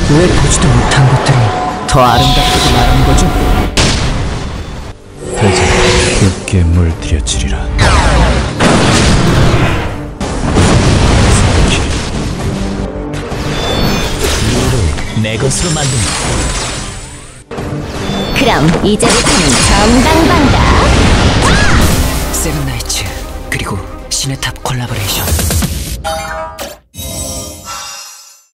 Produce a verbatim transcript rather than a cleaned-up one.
왜 보지도 못한 것들이 더 아름답다고 말하는 거죠? 대장 붉게 물들여지리라. 내 것으로 만든다. 그럼 이제부터는 정당방다.